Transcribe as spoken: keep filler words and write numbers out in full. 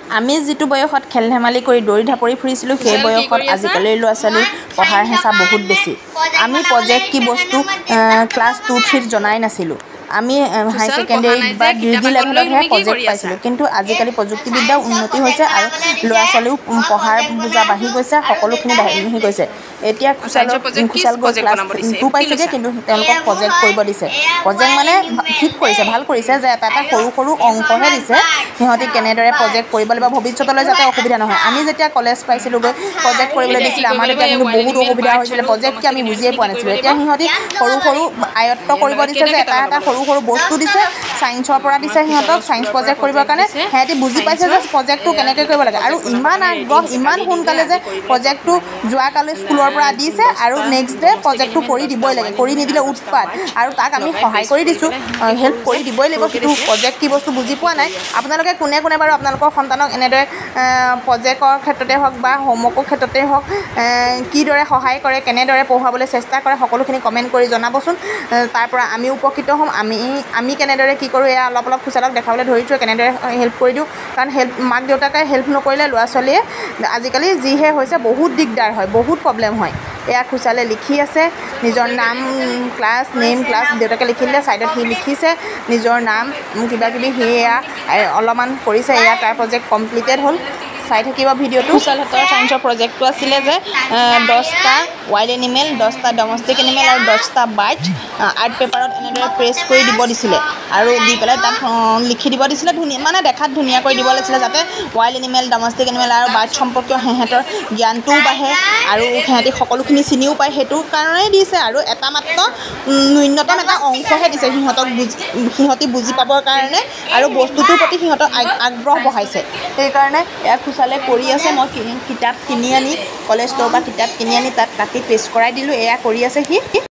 আমি যিটো বয়সত খেল ধেমালি কৰি দৌৰি ঢাপৰি ফুৰিছিলোঁ সেই বয়সত আজিকালিৰ ল'ৰা ছোৱালীৰ পঢ়াৰ হেঁচা বহুত বেছি। আমি প্ৰজেক্ট কি বস্তু ক্লাছ টু থ্ৰীত জনাই নাছিলোঁ। আমি হাই ছেকেণ্ডেৰীত বা ডিগ্ৰী লেভেলতহে প্ৰজেক্ট পাইছিলোঁ। কিন্তু আজিকালি প্ৰযুক্তিবিদ্যাও উন্নতি হৈছে আৰু ল'ৰা ছোৱালীও পঢ়াৰ বোজা বাঢ়ি গৈছে, সকলোখিনি বাঢ়ি গৈছে। এতিয়া খুচালৰ খুচাল গৈ ক্লাছ টু পাইছেগৈ, কিন্তু তেওঁলোকক প্ৰজেক্ট কৰিব দিছে। প্ৰজেক্ট মানে ঠিক কৰিছে, ভাল কৰিছে যে এটা এটা সৰু সৰু অংশহে দিছে, সিহঁতি কেনেদৰে প্ৰজেক্ট কৰিব লাগিব ভৱিষ্যতলৈ যাতে অসুবিধা নহয়। আমি যেতিয়া কলেজ পাইছিলোঁগৈ প্ৰজেক্ট কৰিবলৈ দিছিলে, আমাৰ তেতিয়া কিন্তু বহুত অসুবিধা হৈছিলে, প্ৰজেক্ট কি আমি বুজিয়ে পোৱা নাছিলোঁ। এতিয়া সিহঁতি সৰু সৰু আয়ত্ব কৰিব দিছে যে এটা এটা সৰু সৰু বস্তু দিছে, ছায়েন্সৰ পৰা দিছে সিহঁতক ছায়েন্স প্ৰজেক্ট কৰিবৰ কাৰণে। সিহঁতি বুজি পাইছে যে প্ৰজেক্টটো কেনেকৈ কৰিব লাগে আৰু ইমান আগ্ৰহ, ইমান সোনকালে যে প্ৰজেক্টটো যোৱাকালি স্কুলৰ পৰা দিছে আৰু নেক্সট ডে প্ৰজেক্টটো কৰি দিবই লাগে, কৰি নিদিলে উৎপাত। আৰু তাক আমি সহায় কৰি দিছোঁ, হেল্প কৰি দিবই লাগিব। কিন্তু প্ৰজেক্ট কি বস্তু বুজি পোৱা নাই। আপোনালোকে কোনে কোনে বাৰু আপোনালোকৰ সন্তানক এনেদৰে প্ৰজেক্টৰ ক্ষেত্ৰতে হওক বা হোমৱৰ্কৰ ক্ষেত্ৰতে হওক কিদৰে সহায় কৰে, কেনেদৰে পঢ়ুৱাবলৈ চেষ্টা কৰে, সকলোখিনি কমেণ্ট কৰি জনাবচোন। তাৰ পৰা আমি উপকৃত হ'ম। আমি আমি কেনেদৰে কি কৰোঁ এয়া অলপ অলপ খুচালক দেখাবলৈ ধৰিছোঁ, কেনেদৰে হেল্প কৰি দিওঁ। কাৰণ হেল্প মাক দেউতাকে হেল্প নকৰিলে ল'ৰা ছোৱালীয়ে আজিকালি যিহে হৈছে বহুত দিগদাৰ হয়, বহুত প্ৰব্লেম হয়। এয়া খুচালে লিখি আছে নিজৰ নাম, ক্লাছ নেম, ক্লাছ দেউতাকে লিখি দিলে, ছাইডত সি লিখিছে নিজৰ নাম কিবা কিবি, সি এয়া অলপমান কৰিছে। এয়া তাৰ প্ৰজেক্ট কমপ্লিটেড হ'ল। চাই থাকিব ভিডিঅ'টো। খুচালহঁতৰ ছায়েন্সৰ প্ৰজেক্টটো আছিলে যে দহটা ৱাইল্ড এনিমেল, দহটা ডমেষ্টিক এনিমেল আৰু দহটা বাৰ্ড আৰ্ট পেপাৰত এনেদৰে প্ৰেছ কৰি দিব দিছিলে আৰু দি পেলাই তাত লিখি দিব দিছিলে। ধুনীয়া মানে দেখাত ধুনীয়াকৈ দিব লাগিছিলে, যাতে ৱাইল্ড এনিমেল, ডমেষ্টিক এনিমেল আৰু বাৰ্ড সম্পৰ্কীয় সিহঁতৰ জ্ঞানটোও বাঢ়ে আৰু সিহঁতি সকলোখিনি চিনিও পায়। সেইটো কাৰণেই দিছে আৰু এটা মাত্ৰ ন্যূনতম এটা অংশহে দিছে সিহঁতক বুজি সিহঁতি বুজি পাবৰ কাৰণে আৰু বস্তুটোৰ প্ৰতি সিহঁতৰ আগ্ৰহ বঢ়াইছে। সেইকাৰণে এয়া খুচালে কৰি আছে। মই কিতাপ কিনি আনি কলেজ ষ্ট'ৰৰ পৰা কিতাপ কিনি আনি তাত কাটি পেষ্ট কৰাই দিলোঁ। এয়া কৰি আছে সি।